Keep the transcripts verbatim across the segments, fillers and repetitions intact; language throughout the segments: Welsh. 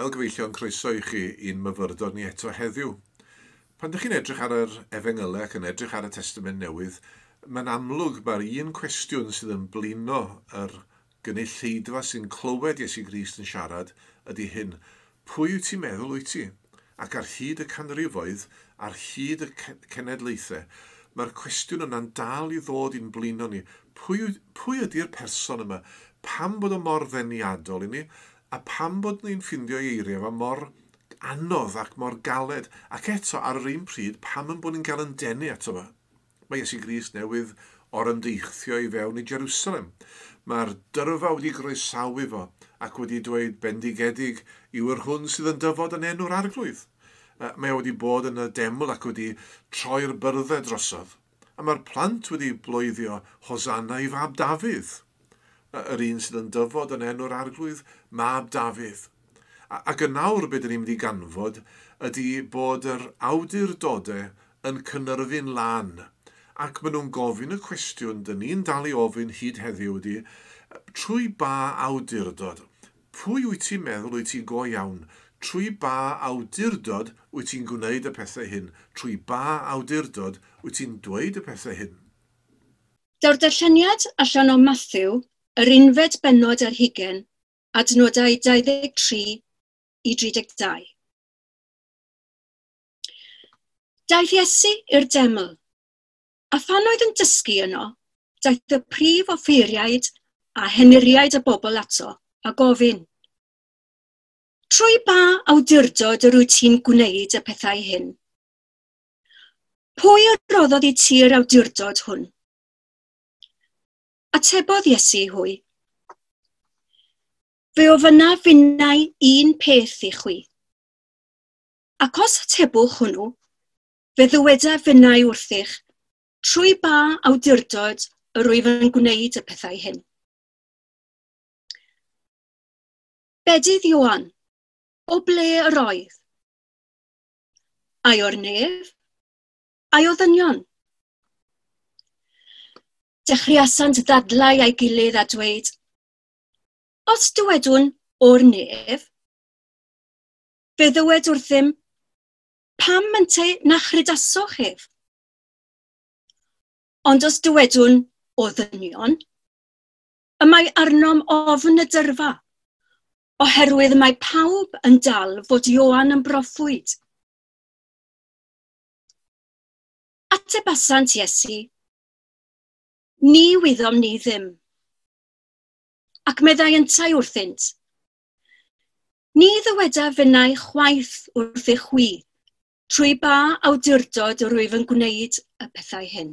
Wel gyfeillion croeso i chi i'n myfyrdod ni eto heddiw. Pan ydych chi'n edrych ar yr Efengylau ac yn edrych ar y Testament Newydd, mae'n amlwg mae'r un cwestiwn sydd yn blino yr gynulleidfa sy'n clywed Iesu Grist yn siarad ydy hyn. Pwy wyt ti'n meddwl wyt ti? Ac ar hyd y canrifoedd, ar hyd y cenedlaethau, mae'r cwestiwn yna'n dal i ddod i'n blino ni. Pwy, pwy ydy'r person yma? Pam bod o mor ddeniadol i ni? A pam bod ni'n ffindio eiriau fa mor anodd ac mor galed? Ac eto, ar yr un pryd, pam yn bod ni'n cael yn denu ato fe? Mae Iesu Grist newydd o'r ymdeithio i fewn i Jerusalem. Mae'r dyrfa wedi groesawu fo ac wedi dweud bendigedig yw'r hwn sydd yn dyfod yn enw'r arglwydd. Mae wedi bod yn y deml ac wedi troi'r byrddau drosodd. A mae'r plant wedi blwyddio Hosanna i fab Dafydd. Yr un sydd yn dyfod yn enw'r arglwydd, mab Dafydd. Ac yn nawr beth ni'n mynd i ganfod ydy bod yr awdurdodau yn cynnyrfu'n lan. Ac maen nhw'n gofyn y cwestiwn, dyn ni'n dal i ofyn hyd heddiw ydy, trwy ba awdurdod, pwy wyt ti'n meddwl wyt ti'n go iawn? Trwy ba awdurdod wyt ti'n gwneud y pethau hyn? Trwy ba awdurdod wyt ti'n dweud y pethau hyn? Daw'r darlleniad allan o Mathew, yr unfed bennod ar hugain, adnodau dau ddeg tri i tri deg dau. Daeth Iesu i'r deml, a phan oedd yn dysgu yno, daeth y prif offeiriaid a henuriaid y bobl ato a gofyn. Trwy ba awdurdod yr wyt ti'n gwneud y pethau hyn? Pwy roddodd i ti'r awdurdod hwn? Atebodd Iesu hwy. Fe o fyna finnau un peth i chwi. Ac os atebwch hwnnw, fe ddyweda finnau wrthych, trwy ba awdurdod yr wyf yn gwneud y pethau hyn. Bedydd Ioan, o ble yr oedd? Ai o'r nef? Ai o ddynion? Dechreuasant ddadlau a'i gilydd a dweud, os dywedwn o'r nef, fe ddywed wrthym, pam ynte na chrydasoch ef? Ond os dywedwn o ddynion, y mae arnom ofn y dyrfa, oherwydd mae pawb yn dal fod Ioan yn broffwyd. Atebasant Iesu, ni wyddom ni ddim. Ac meddai yntai wrthynt, ni ddyweda fynnau chwaith wrth i chwi, trwy ba awdurdod yr wyf yn gwneud y pethau hyn.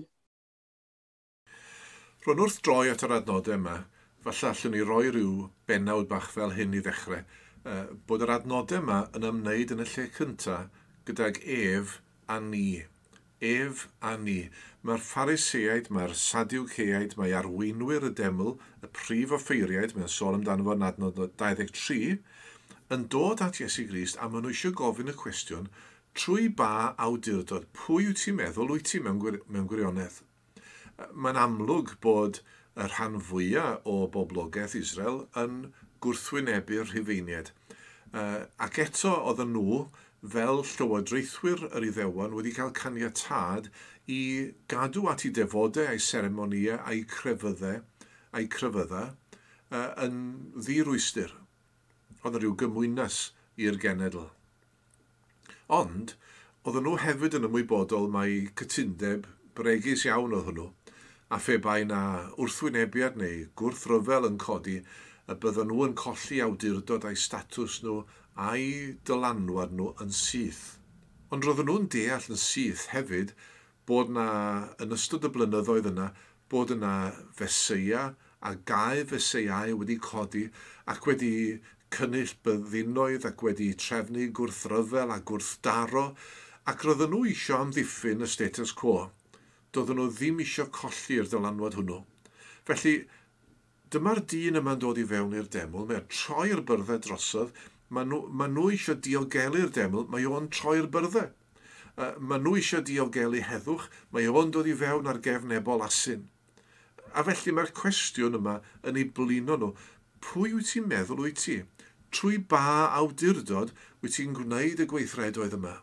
Rwy'n wrth droi at yr adnodau yma, falle allwn ni roi rhyw bennawd bach fel hyn i ddechrau, uh, bod yr adnodau yma yn ymwneud yn y lle cyntaf gydag ef a ni. Ef a ni. Mae'r Phariseaid, mae'r Sadwceaid, mae arweinwyr y deml, y prif offeiriaid, mae'n sôn amdano fo yn adnod dau ddeg tri, yn dod at Iesu Grist a maen nhw eisiau gofyn y cwestiwn, trwy ba awdurdod, pwy wyt ti'n meddwl wyt ti mewn, gwir mewn gwirionedd? Mae'n amlwg bod y rhan fwyaf o boblogaeth Israel yn gwrthwynebu'r Rhufeiniaid. Uh, ac eto oedden nhw, fel llywodraethwyr yr Iddewon, wedi cael caniatad i gadw at eu defodau a'i seremonia a'i crefyddau, a'i crefyddau uh, yn ddirwystyr. Oedd rhyw gymwynas i'r genedl. Ond, oedden nhw hefyd yn ymwybodol mae cytundeb bregus iawn oedd hwnnw, a phe bai na wrthwynebiad neu gwrthryfel yn codi, y bydden nhw yn colli awdurdod a'i statws nhw a'i dylanwad nhw yn syth. Ond roedden nhw'n deall yn syth hefyd bod na, yn ystod y blynyddoedd yna, bod yna feseia a gau feseiau wedi codi ac wedi cynnull byddinoedd ac wedi trefnu gwrthryfel a gwrthdaro, ac roedden nhw eisiau amddiffyn y status quo. Doedden nhw ddim eisiau colli'r dylanwad hwnnw. Felly, dyma'r dyn yma'n dod i fewn i'r deml, mae'n troi'r byrddau drosodd, maen nhw, ma nhw eisiau diogelu'r deml, mae o'n troi'r byrddau. Uh, maen nhw eisiau diogelu heddwch, mae o'n dod i fewn ar gefnebol asyn. A felly mae'r cwestiwn yma yn ei blino nhw, pwy wyt ti'n meddwl wyt ti? trwy ba awdurdod wyt ti'n gwneud y gweithredoedd yma.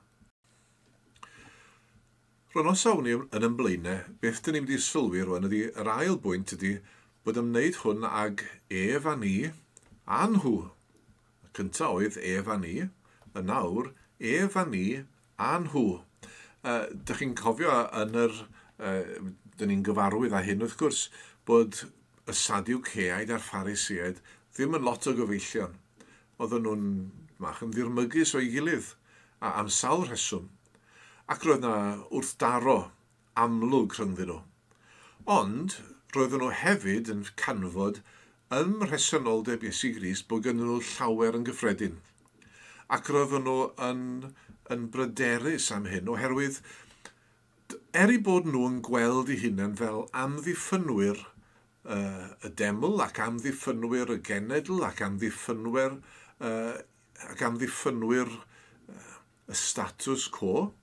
Rwy'n os awn ni yn ymlaenau, beth dyn ni'n mynd i sylwi rwan ydy, yr ail bwynt ydy bod ymwneud hwn ag ef a ni a nhw. Y cyntaf oedd ef a ni, y nawr ef a ni a nhw. Uh, Dych chi'n cofio yn yr, uh, dyn ni'n gyfarwydd â hyn wrth gwrs, bod y Sadwceaid a'r Pharisiaid ddim yn lot o gyfeillion. Oedden nhw'n mach yn ddirmygus o'i gilydd a am sawl rheswm. Ac roedd yna wrthdaro amlwg rhyngddyn nhw. Ond roedden nhw hefyd yn canfod ym mhresenoldeb Iesu Grist bod gynnon nhw llawer yn gyffredin. Ac roedden nhw yn, yn bryderus am hyn oherwydd er i bod nhw yn gweld eu hunain fel amddiffynwyr uh, y deml ac amddiffynwyr y genedl ac amddiffynwyr, uh, ac amddiffynwyr uh, y status quo,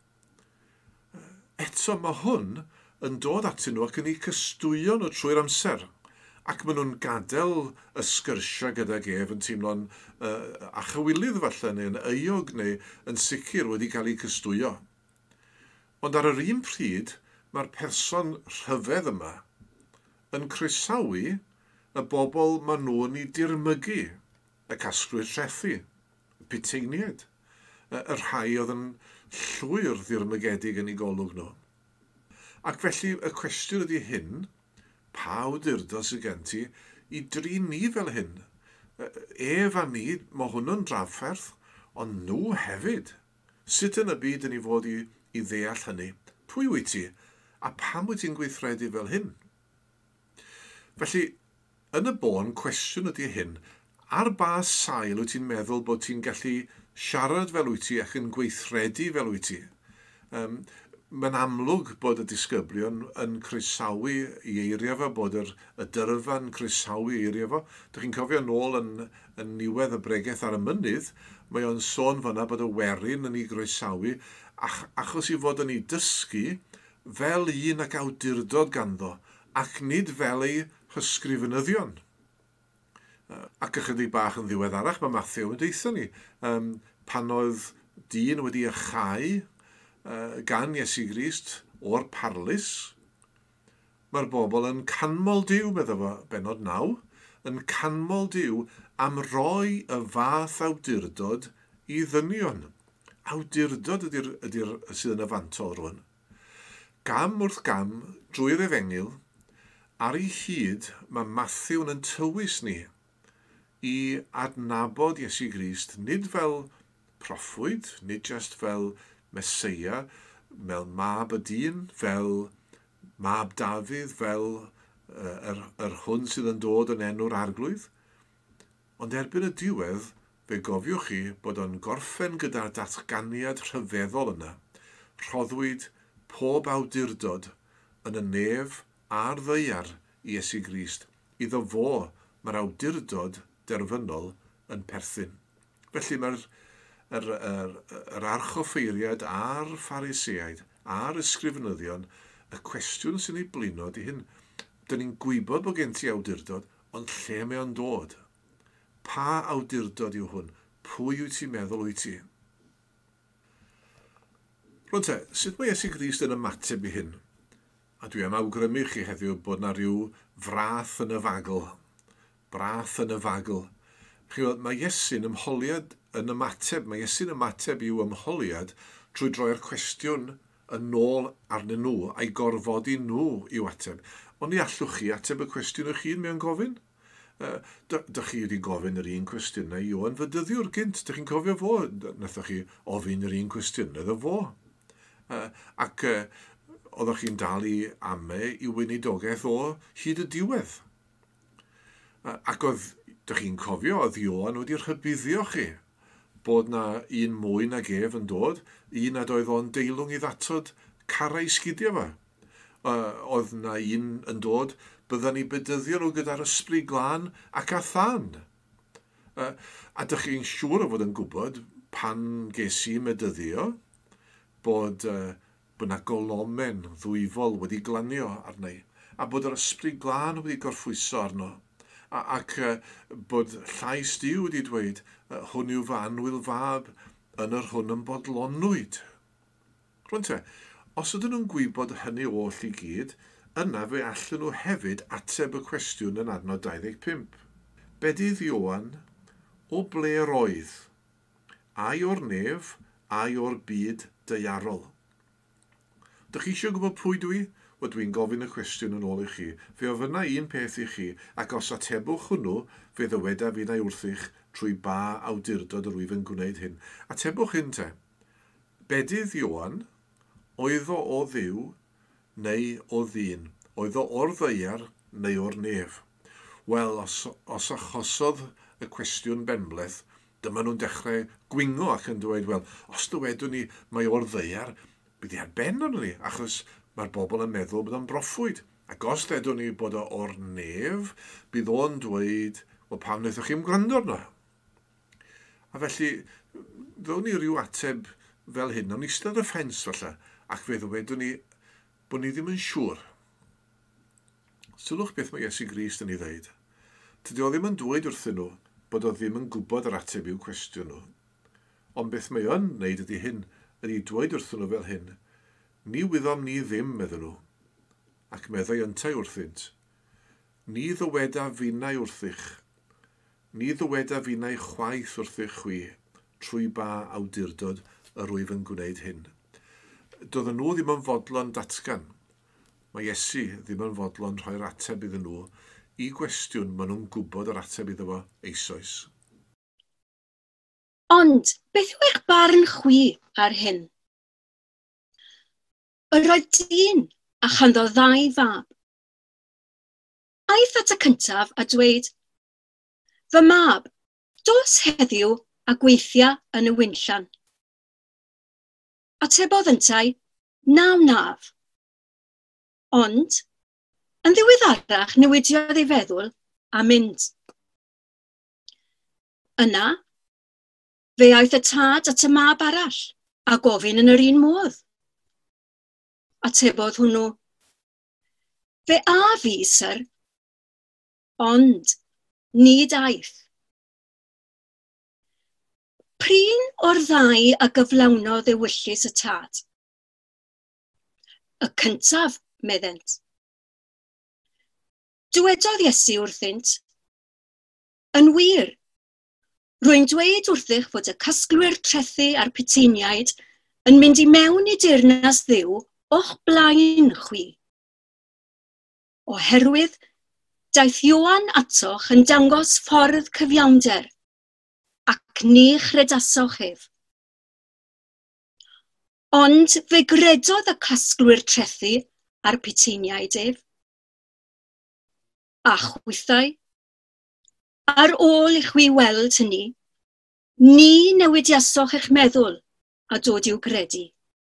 eto mae hwn yn dod atyn nhw ac yn eu cystwyo nhw trwy'r amser. Ac maen nhw'n gadael y sgyrsia gyda ef yn teimlo'n uh, achawilydd falle neu'n euog neu yn sicr wedi cael ei cystwyo. Ond ar yr un pryd, mae'r person rhyfedd yma yn croesawu y bobl maen nhw'n ei dirmygu, y casglwyr trethu, y Piteiniaid, y rhai oedd yn llwyr ddirmygedig yn ei golwg nhw. Ac felly y cwestiwn ydy hyn, pa awdurdod sydd gen ti i drin ni fel hyn? Ef a ni, mae hwnnw'n drafferth, ond nhw hefyd. Sut yn y byd yn ei fod i, i ddeall hynny? Pwy wyt ti? A pam wyt ti'n gweithredu fel hyn? Felly, yn y bon, cwestiwn ydy hyn, ar ba sail wyt ti'n meddwl bod ti'n gallu siarad fel wyt ti ac yn gweithredu fel wyt ti? Um, Mae'n amlwg bod y disgyblion yn croesawu i eirio fo, bod yr, y dyrfa yn croesawu i eirio fo. Dych chi'n cofio nôl yn, yn niwedd y bregaeth ar y mynydd, mae o'n sôn fyna bod y werin yn ei groesawu, ach, achos i fod yn ei dysgu fel un ac awdurdod ganddo, ac nid fel ei hysgrifenyddion. Ac ychydig bach yn ddiweddarach, mae Mathew yn deithio ni. Um, pan oedd dyn wedi ychau uh, gan Iesu Grist o'r parlus, mae'r bobl yn canmol Duw, meddwl fo, benod naw, yn canmol Duw am roi y fath awdurdod i ddynion. Awdurdod ydy'r ydy sydd yn y fantol rwan. Gam wrth gam, drwy'r Efengyl, ar ei hyd mae Mathew yn tywys ni i adnabod Iesu Grist, nid fel proffwyd, nid just fel Meseia, fel mab y dyn, fel mab Dafydd, fel uh, yr, yr hwn sydd yn dod yn enw'r arglwydd. Ond erbyn y diwedd, fe gofiwch chi bod o'n gorffen gyda'r datganiad rhyfeddol yna. Rhoddwyd pob awdurdod yn y nef a'r ddeiar i Iesu Grist. Iddo fo mae'r awdurdod derfynol yn perthyn. Felly mae'r yr, yr, yr archoffeiriad a'r Pharisiaid a'r ysgrifenyddion, y cwestiwn sy'n ei blino ydy hyn. Dyn ni'n gwybod bod gen ti awdurdod, ond lle mae o'n dod? Pa awdurdod yw hwn? Pwy wyt ti'n meddwl wyt ti? Rwy'n te, sut mae Iesu Grist yn ymateb i hyn? A dwi am awgrymu chi heddiw bod na ryw frath yn y fagl. Brath yn y fagl. Chi'n mae Iesu'n ymholiad yn ymateb, mae Iesu'n ymateb i'w ymholiad trwy droi'r cwestiwn yn ôl arnyn nhw a'i gorfodi nhw i'w ateb. Ond ni allwch chi ateb y cwestiwn eich hun mewn gofyn? Uh, Dych chi wedi gofyn yr un cwestiwn i Ioan Fydyddiwr gynt. Dych chi'n cofio fo? Nathach chi ofyn yr un cwestiwn iddo fo. Uh, ac uh, oeddech chi'n dal i ame i weinidogaeth o hyd y diwedd. Uh, ac oedd, dych chi'n cofio, oedd Ioan wedi rhybuddio chi bod na un mwy nag ef yn dod, un nad oedd o'n deilwng i ddatod cara i sgidio fo. Uh, oedd na un yn dod, bydden ni bedyddio nhw gyda'r ysbryd glân ac a than. Uh, a dych chi'n siŵr o fod yn gwybod pan ges i medyddio bod, uh, bod na golomen ddwyfol wedi glanio arna i, a bod yr ysbryd glân wedi gorffwyso arno. ac uh, bod llais Duw wedi dweud, uh, hwn yw fy anwyl fab yn yr hwn yn bodlonwyd. Rwy'n te, os ydyn nhw'n gwybod hynny oll i gyd, yna fe allan nhw hefyd ateb y cwestiwn yn adnod dau ddeg pump. Bedydd Ioan, o ble roedd? Ai o'r nef, ai o'r byd daearol? Dych chi eisiau gwybod pwy dwi? Wel, dwi'n gofyn y cwestiwn yn ôl i chi. Fe o fyna un peth i chi, ac os atebwch hwnnw, fe ddyweda fi na wrthych trwy ba awdurdod yr wyf yn gwneud hyn. Atebwch hyn te. Bedydd Ioan, oedd o o ddiw neu o ddyn? Oedd o o'r ddeiar neu o'r nef? Wel, os, os achosodd y cwestiwn benbleth, dyma nhw'n dechrau gwingo ac yn dweud, wel, os dywedwn ni mae o'r ddeiar, bydd i ar ben o'n ni, achos mae'r bobl yn meddwl bod o'n broffwyd. Ac os ddedwn ni bod o o'r nef, bydd o'n dweud, wel, pam wnaethoch chi'n gwrando arno? A felly, ddown ni ryw ateb fel hyn, o'n eistedd y ffens falle, ac fe ddwedwn ni bod ni ddim yn siŵr. Sylwch beth mae Iesu Grist yn ei ddeud. Tydi o ddim yn dweud wrthyn nhw bod o ddim yn gwybod yr ateb i'w cwestiwn nhw. Ond beth mae o'n wneud ydy hyn, ydy dweud wrthyn nhw fel hyn, ni wyddom ni ddim, meddyn nhw, ac meddai yntai wrthynt. Ni ddyweda finnau wrthych, ni ddyweda finnau chwaith wrthych chwi, trwy ba awdurdod yr wyf yn gwneud hyn. Doedden nhw ddim yn fodlon datgan. Mae Iesu ddim yn fodlon rhoi'r ateb iddyn nhw i gwestiwn maen nhw'n gwybod yr ateb iddo fo eisoes. Ond, beth yw eich barn chwi ar hyn? Yr oedd dyn a chanddo ddau fab. Aeth at y cyntaf a dweud, fy mab, dos heddiw a gweithia yn y wynllan. Atebodd yntai, naw naf. Ond, yn ddiweddarach newidiodd ei feddwl a mynd. Yna, fe aeth y tad at y mab arall a gofyn yn yr un modd. Atebodd hwnnw, fe a fi, syr, ond ni daeth. Prin o'r ddau a gyflawnodd ewyllus y tad. Y cyntaf, meddent. Dywedodd Iesu wrthynt, yn wir, rwy'n dweud wrthych fod y casglwyr trethu a'r pitiniaid yn mynd i mewn i deyrnas Dduw o'ch blaen chwi. Oherwydd, daeth Ioan atoch yn dangos ffordd cyfiawnder, ac ni chredasoch ef. Ond fe gredodd y casglwyr trethu a'r pitiniaid ef. A chwythau, ar ôl i chwi weld hynny, ni newidiasoch eich meddwl a dod i'w gredu.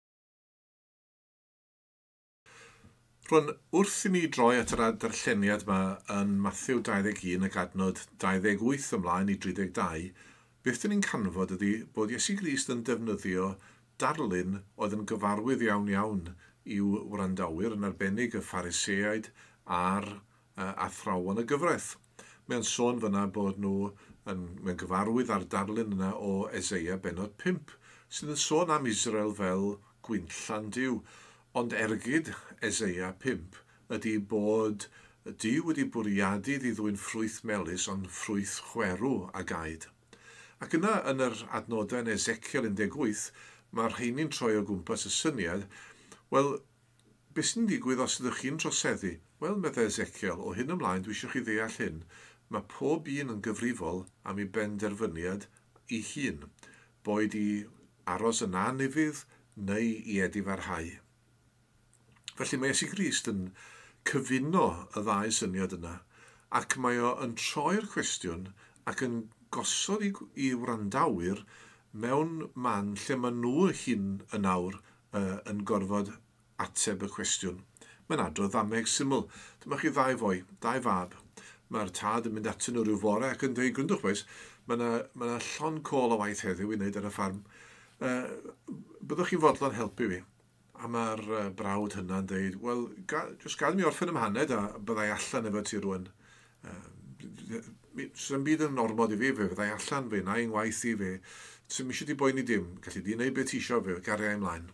Rwan, wrth i ni droi at yr darlleniad yma yn Mathew dau ddeg un ac adnod dau ddeg wyth ymlaen i tri deg dau, beth dyn ni'n canfod ydy bod Iesu Grist yn defnyddio darlun oedd yn gyfarwydd iawn iawn i'w wrandawyr, yn arbennig y Phariseaid a'r uh, athrawon y gyfraith. Mae'n sôn fyna bod nhw yn, yn gyfarwydd ar darlun yna o Eseia benod pump, sydd yn sôn am Israel fel gwynllan Duw. Ond ergyd Eseia pump ydy bod Duw wedi bwriadu ddidwy'n ffrwyth melys ond ffrwyth chwerw a gaid. Ac yna yn yr adnodau yn Ezekiel un deg wyth, mae'r rheini'n troi o gwmpas y syniad, wel, beth sy'n digwydd os ydych chi'n troseddu? Wel, meddai Ezekiel, o hyn ymlaen dwi eisiau chi ddeall hyn, mae pob un yn gyfrifol am ei benderfyniad i hun, boed i aros yn anifydd neu i edifarhau. Felly mae Iesu Grist yn cyfuno y ddau syniad yna, ac mae o yn troi'r cwestiwn ac yn gosod i, i wrandawyr mewn man lle mae nhw hun yn awr uh, yn gorfod ateb y cwestiwn. Mae'n adrodd ddameg syml. Dyma chi ddau foi, dau fab. Mae'r tad yn mynd atyn nhw rhyw fore ac yn dweud, gwrndwch boes, mae yna ma llon col o waith heddiw i wneud ar y ffarm. Uh, byddwch chi'n fodlon helpu fi? A mae'r uh, brawd hynna'n dweud, wel, ga, jyst gad mi orffen ym haned a byddai allan efo ti rwan. Uh, sy'n byd yn normod i fi, fe fyddai allan fe, na i'n waith i fe, sy'n eisiau di boeni dim, gallu di wneud beth eisiau fe, gariau ymlaen.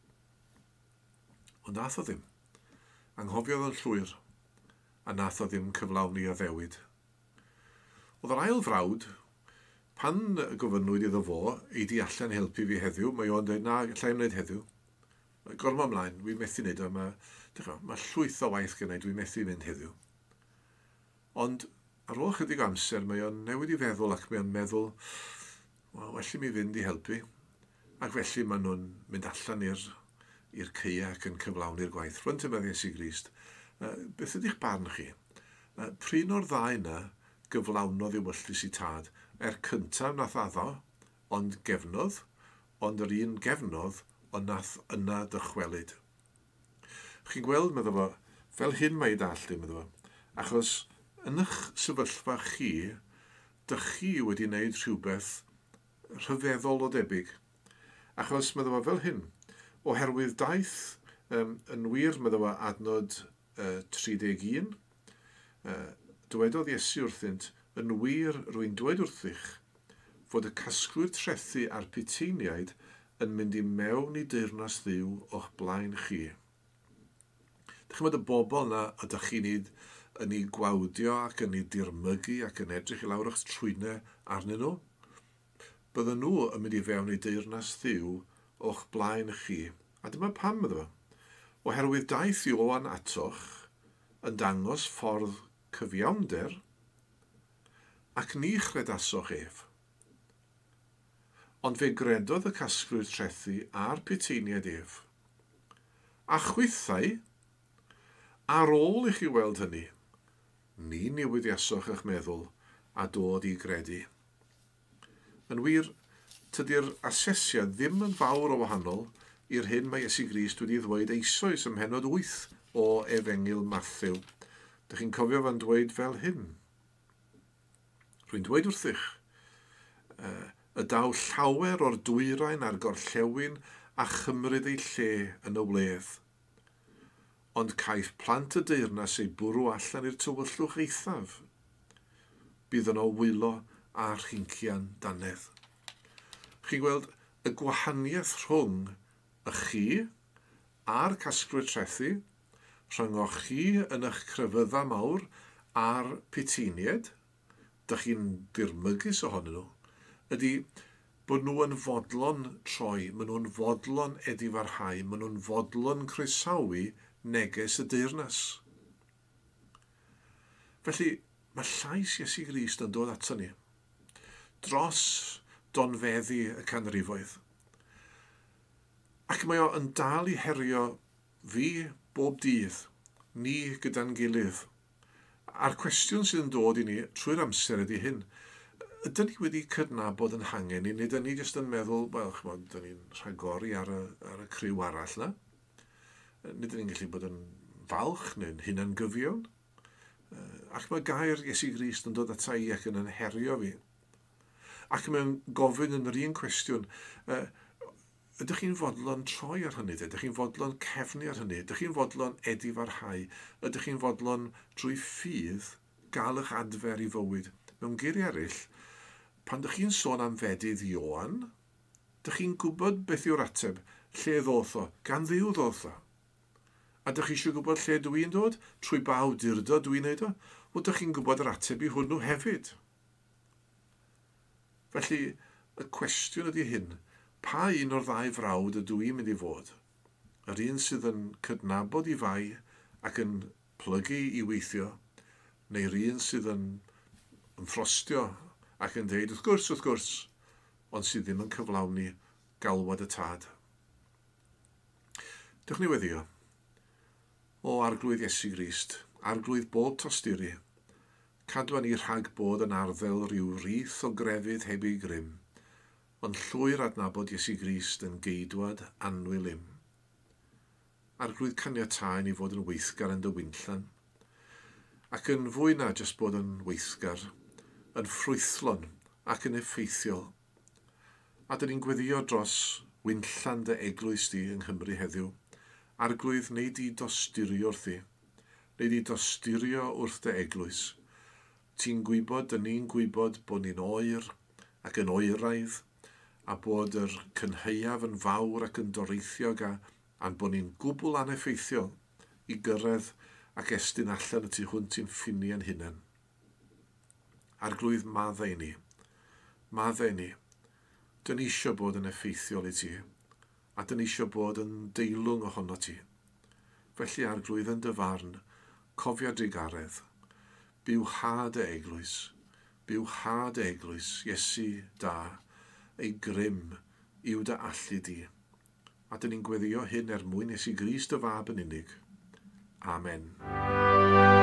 Ond nath o ddim. Anghofiodd yn llwyr, a nath o ddim cyflawni o ddewid. Oedd yr ail frawd, pan gofynnwyd iddo fo, ei di allan helpu fi heddiw, mae o'n dweud, na, allai ymwneud heddiw. Gormo ymlaen, dwi'n methu wneud o, mae, mae llwyth o waith gynnau, dwi'n methu mynd heddiw. Ond ar ôl chydig amser, mae o'n newid i feddwl ac mae o'n meddwl, well, well mi fynd i helpu. Ac felly maen nhw'n mynd allan i'r i'r ceia ac yn cyflawni'r gwaith. Rwy'n tymedd Iesu Grist. Uh, beth ydych barn chi? Uh, Pryn o'r ddau yna gyflawnodd i wyllus i tad. Er cyntaf nath addo, ond gefnodd, ond yr un gefnodd, ond nath yna dychwelyd. Chi'n gweld, medda fo, fel hyn mae i dallu, medda fo, achos yn eich sefyllfa chi, dych chi wedi wneud rhywbeth rhyfeddol o debyg. Achos, medda fo, fel hyn, oherwydd daeth um, yn wir, medda fo, adnod uh, tri deg un, uh, dywedodd Iesu wrthynt, yn wir rwy'n dweud wrthych fod y casglwyr trethu a'r pitiniaid yn mynd i mewn i deyrnas Dduw o'ch blaen chi. Dych chi'n meddwl y bobl yna ydych chi'n yn ei gwawdio ac yn ei dirmygu ac yn edrych i lawr eich trwynau arnyn nhw? Bydden nhw yn mynd i fewn i deyrnas Dduw o'ch blaen chi. A dyma pam ydw. Oherwydd daeth Ioan atoch yn dangos ffordd cyfiawnder ac ni chredasoch ef. Ond fe gredodd y casglwyr trethu a'r pitiniaid ef. A chwythau, ar ôl i chi weld hynny, ni newyddiasoch eich meddwl a dod i gredu. Yn wir, tydi'r asesiad ddim yn fawr o wahanol i'r hyn mae Iesu Grist wedi ddweud eisoes ym mhenod wyth o Efengil Mathew. Dych chi'n cofio fan dweud fel hyn. Rwy'n dweud wrthych, uh, y daw llawer o'r dwyrain a'r gorllewin a chymryd ei lle yn y wledd. Ond caiff plant y deyrnas ei bwrw allan i'r tywyllwch eithaf. Bydd yno wylo a rhincian danedd. Chi'n gweld y gwahaniaeth rhwng y chi a'r casglwyr trethu, rhwng o chi yn eich crefydda mawr a'r pitiniaid, dych chi'n dirmygus ohonyn nhw, ydy bod nhw yn fodlon troi, maen nhw'n fodlon edifarhau, maen nhw'n fodlon croesawu neges y deyrnas. Felly, mae llais Iesu Grist yn dod ato ni, dros donfeddi y canrifoedd. Ac mae o yn dal i herio fi bob dydd, ni gyda'n gilydd. A'r cwestiwn sydd yn dod i ni trwy'r amser ydy hyn. Ydyn ni wedi cydnabod yn hangen ni, neu ydyn ni jyst yn meddwl, wel, chymod, ydyn ni'n rhagori ar y, ar y criw arall na? Nid ydyn ni'n gallu bod yn falch neu'n hunan gyfiawn? Ac mae gair Iesu Grist yn dod ata i ac yn anherio fi. Ac mae'n gofyn yn yr un cwestiwn, uh, ydych chi'n fodlon troi ar hynny? Ydych chi'n fodlon cefnu ar hynny? Ydych chi'n fodlon edifarhau? Ydych chi'n fodlon drwy ffydd gael eich adfer i fywyd? Mewn geiriau eraill, pan ydych chi'n sôn am fedydd Ioan, ydych chi'n gwybod beth yw'r ateb, lle ddoth o, gan Dduw ddoth o. A ydych chi eisiau gwybod lle dwi'n dod? Trwy ba awdurdod dwi'n neud o? O ydych chi'n gwybod yr ateb i hwnnw hefyd? Felly, y cwestiwn ydy hyn, pa un o'r ddau frawd ydw i'n mynd i fod? Yr un sydd yn cydnabod i fai ac yn plygu i weithio, neu'r un sydd yn, yn ffrostio ac yn dweud, wrth gwrs, wrth gwrs, ond sydd ddim yn cyflawni galwad y tad. Dewch ni weddio. O arglwydd Iesu Grist, arglwydd bob tosturi, cadwan ni rhag bod yn arddel rhyw rith o grefydd heb ei grym, ond llwyr adnabod Iesu Grist yn geidwad anwylym. Arglwydd caniatau ni fod yn weithgar yn dy wynllan, ac yn fwy na jyst bod yn weithgar, yn ffrwythlon ac yn effeithiol. A dyn ni'n gweddio dros wynllan dy eglwys di yng Nghymru heddiw, arglwydd neu di dosturio wrth i, neu di dosturio wrth dy eglwys, Ti'n gwybod, dyn ni'n gwybod bod ni'n oer ac yn oeraidd, a bod yr cynheuaf yn fawr ac yn doreithiog, a, a bod ni'n gwbl aneffeithiol i gyrraedd ac estyn allan y tu hwnt i'n ffini yn hunain. Arglwydd maddau ni, maddau ni, dyn ni eisiau bod yn effeithiol i ti, a dyn ni eisiau bod yn deilwng ohono ti. Felly arglwydd yn dyfarn, cofia digaredd, byw had e eglwys, byw had e eglwys, Iesu da, ei grym yw dy allu di. A dyn ni'n gweddio hyn er mwyn Iesu Grist y fab yn unig. Amen.